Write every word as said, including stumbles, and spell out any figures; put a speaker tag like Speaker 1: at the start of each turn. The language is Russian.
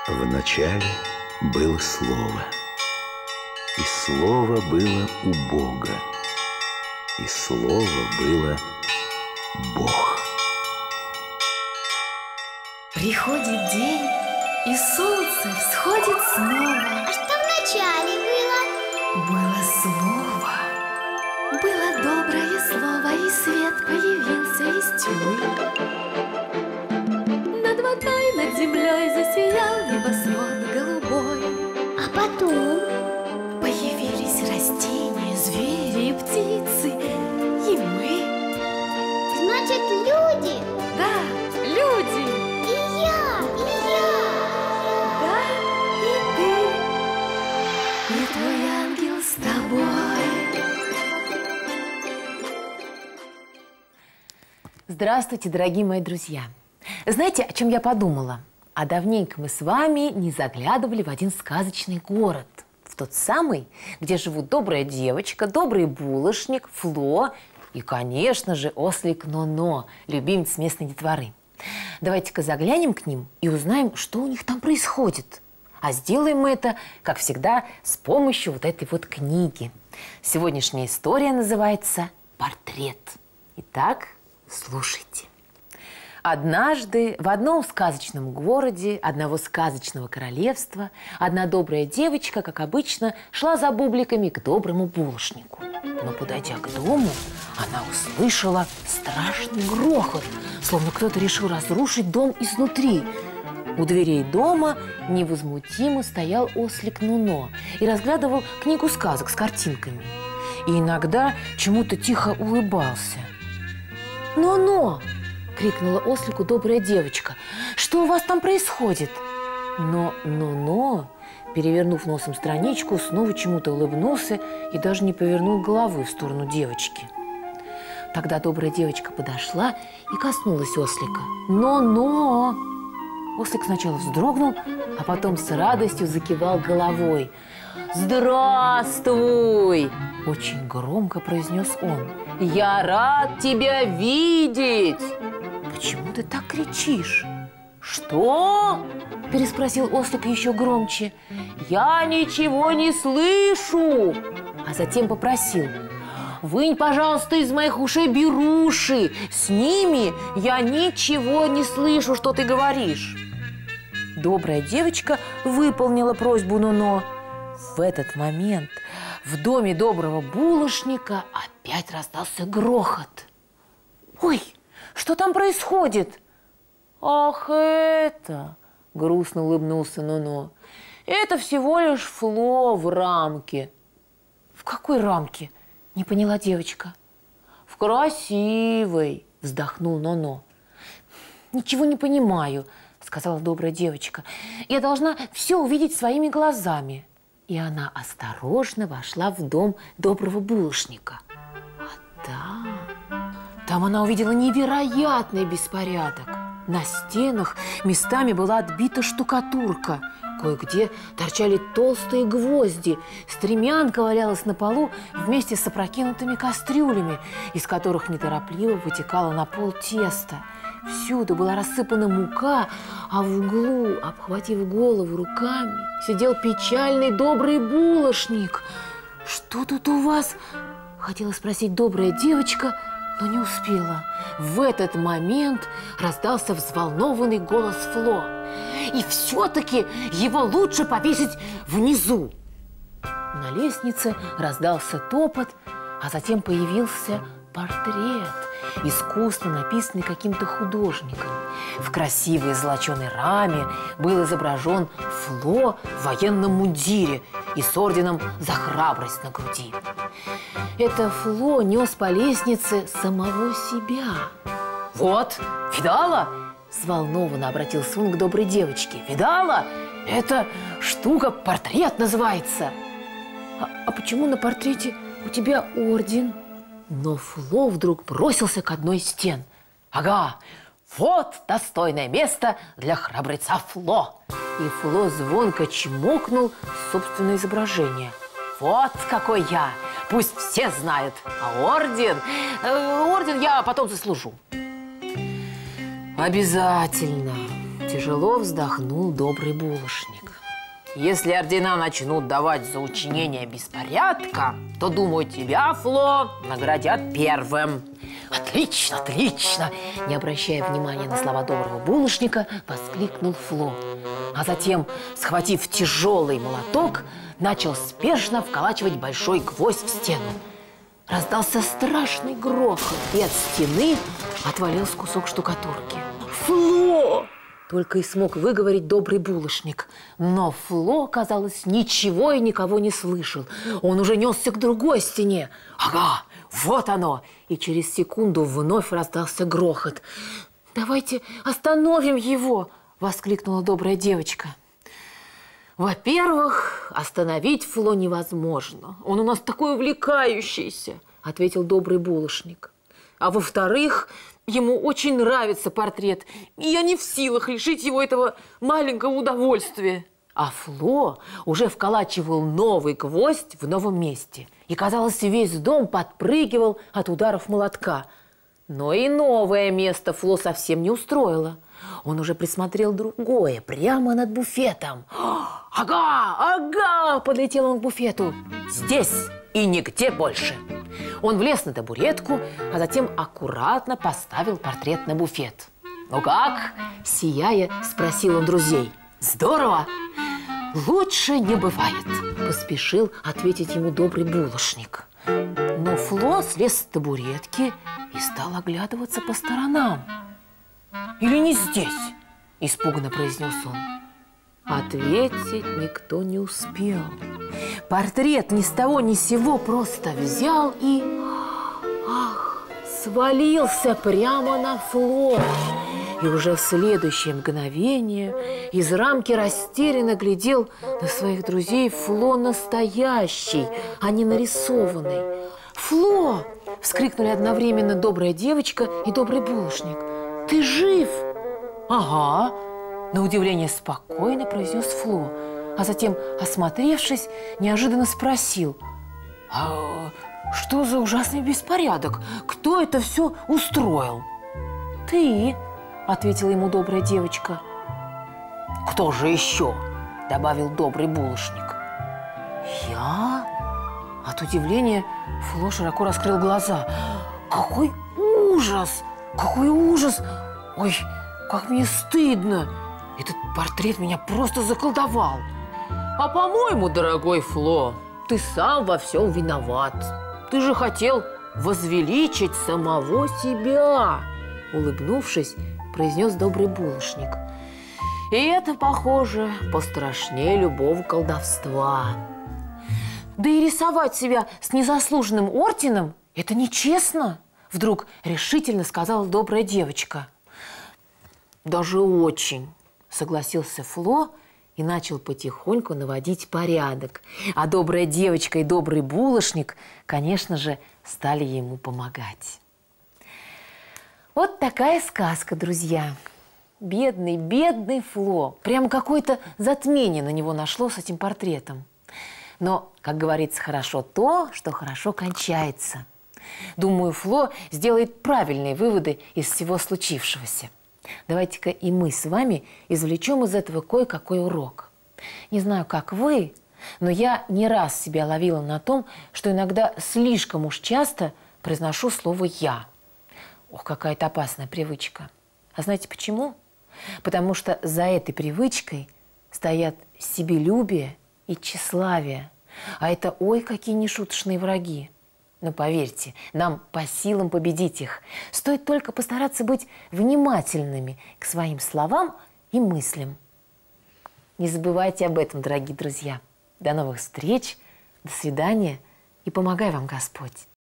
Speaker 1: Вначале было Слово, и Слово было у Бога, и Слово было Бог.
Speaker 2: Приходит день, и солнце всходит снова.
Speaker 3: А что вначале было?
Speaker 2: Было слово, было доброе слово, и свет появился из тьмы. Над водой, над землей засиял небосвод голубой.
Speaker 3: А потом?
Speaker 2: Появились растения, звери и птицы, и мы.
Speaker 3: Значит, люди?
Speaker 2: Да, люди.
Speaker 3: И я, и я.
Speaker 2: Да, и ты, и твой ангел с тобой. Здравствуйте, дорогие мои друзья. Знаете, о чем я подумала? А давненько мы с вами не заглядывали в один сказочный город. В тот самый, где живут добрая девочка, добрый булочник, Фло и, конечно же, ослик Но-Но, любимец местной детворы. Давайте-ка заглянем к ним и узнаем, что у них там происходит. А сделаем мы это, как всегда, с помощью вот этой вот книги. Сегодняшняя история называется «Портрет». Итак, слушайте. Однажды в одном сказочном городе одного сказочного королевства одна добрая девочка, как обычно, шла за бубликами к доброму булочнику. Но, подойдя к дому, она услышала страшный грохот, словно кто-то решил разрушить дом изнутри. У дверей дома невозмутимо стоял ослик Но-Но и разглядывал книгу сказок с картинками. И иногда чему-то тихо улыбался. «Но-Но!» – крикнула ослику добрая девочка. «Что у вас там происходит?» Но Но-Но, перевернув носом страничку, снова чему-то улыбнулся и даже не повернул головы в сторону девочки. Тогда добрая девочка подошла и коснулась ослика. «Но-Но!» Ослик сначала вздрогнул, а потом с радостью закивал головой. «Здравствуй!» – очень громко произнес он. «Я рад тебя видеть!» «Почему ты так кричишь?» «Что?» – переспросил ослик еще громче. «Я ничего не слышу!» А затем попросил: «Вынь, пожалуйста, из моих ушей беруши! С ними я ничего не слышу, что ты говоришь!» Добрая девочка выполнила просьбу Но-Но. В этот момент в доме доброго булочника опять раздался грохот. «Ой, что там происходит?» «Ах, это!» – грустно улыбнулся Но-Но. «Это всего лишь Фло в рамке». «В какой рамке?» – не поняла девочка. «В красивой!» – вздохнул Но-Но. «Ничего не понимаю», – сказала добрая девочка. «Я должна все увидеть своими глазами». И она осторожно вошла в дом доброго булочника. А там... Там она увидела невероятный беспорядок. На стенах местами была отбита штукатурка. Кое-где торчали толстые гвозди. Стремянка валялась на полу вместе с опрокинутыми кастрюлями, из которых неторопливо вытекало на пол тесто. Всюду была рассыпана мука, а в углу, обхватив голову руками, сидел печальный добрый булочник. «Что тут у вас?» – хотела спросить добрая девочка, но не успела. В этот момент раздался взволнованный голос Фло. «И все-таки его лучше повесить внизу!» На лестнице раздался топот, а затем появился портрет, искусно написанный каким-то художником. В красивой золоченой раме был изображен Фло в военном мундире и с орденом за храбрость на груди. Это Фло нес по лестнице самого себя. «Вот, видала?» – взволнованно обратился он к доброй девочке. «Видала? Эта штука портрет называется!» «А, а почему на портрете у тебя орден?» Но Фло вдруг бросился к одной из стен. «Ага, вот достойное место для храбреца Фло!» И Фло звонко чмокнул собственное изображение. «Вот какой я! Пусть все знают! А орден? Э, орден я потом заслужу!» «Обязательно!» Тяжело вздохнул добрый булочник. Если ордена начнут давать за учинение беспорядка, то, думаю, тебя, Фло, наградят первым. Отлично, отлично! Не обращая внимания на слова доброго булочника, воскликнул Фло. А затем, схватив тяжелый молоток, начал спешно вколачивать большой гвоздь в стену. Раздался страшный грохот, и от стены отвалился кусок штукатурки. «Фло!» Только и смог выговорить добрый булочник. Но Фло, казалось, ничего и никого не слышал. Он уже несся к другой стене. Ага, вот оно! И через секунду вновь раздался грохот. «Давайте остановим его!» – воскликнула добрая девочка. «Во-первых, остановить Фло невозможно. Он у нас такой увлекающийся!» – ответил добрый булочник. «А во-вторых, ему очень нравится портрет, и я не в силах лишить его этого маленького удовольствия». А Фло уже вколачивал новый гвоздь в новом месте. И, казалось, весь дом подпрыгивал от ударов молотка. Но и новое место Фло совсем не устроило. Он уже присмотрел другое, прямо над буфетом. «Ага, ага!» – подлетел он к буфету. «Здесь и нигде больше!» Он влез на табуретку, а затем аккуратно поставил портрет на буфет. «Ну как?» – сияя, спросил он друзей. «Здорово!» «Лучше не бывает!» – поспешил ответить ему добрый булочник. Но Фло слез с табуретки и стал оглядываться по сторонам. «Или не здесь?» – испуганно произнес он. Ответить никто не успел. Портрет ни с того ни с сего просто взял и, ах, свалился прямо на Фло. И уже в следующее мгновение из рамки растерянно глядел на своих друзей Фло настоящий, а не нарисованный. «Фло!» – вскрикнули одновременно добрая девочка и добрый булочник. «Ты жив?» «Ага!» – на удивление спокойно произнес Фло, а затем, осмотревшись, неожиданно спросил: «А что за ужасный беспорядок? Кто это все устроил?» «Ты!» – ответила ему добрая девочка. «Кто же еще?» – добавил добрый булочник. «Я?» От удивления Фло широко раскрыл глаза. «Какой ужас! Какой ужас! Ой, как мне стыдно! Этот портрет меня просто заколдовал!» «А по-моему, дорогой Фло, ты сам во всем виноват. Ты же хотел возвеличить самого себя!» Улыбнувшись, произнес добрый булочник. «И это, похоже, пострашнее любого колдовства. Да и рисовать себя с незаслуженным орденом – это нечестно!» Вдруг решительно сказала добрая девочка. «Даже очень!» – согласился Фло и начал потихоньку наводить порядок. А добрая девочка и добрый булочник, конечно же, стали ему помогать. Вот такая сказка, друзья. Бедный, бедный Фло. Прям какое-то затмение на него нашло с этим портретом. Но, как говорится, хорошо то, что хорошо кончается. Думаю, Фло сделает правильные выводы из всего случившегося. Давайте-ка и мы с вами извлечем из этого кое-какой урок. Не знаю, как вы, но я не раз себя ловила на том, что иногда слишком уж часто произношу слово «я». Ох, какая-то опасная привычка. А знаете почему? Потому что за этой привычкой стоят себелюбие и тщеславие. А это ой, какие нешуточные враги. Но поверьте, нам по силам победить их. Стоит только постараться быть внимательными к своим словам и мыслям. Не забывайте об этом, дорогие друзья. До новых встреч, до свидания и помогай вам Господь.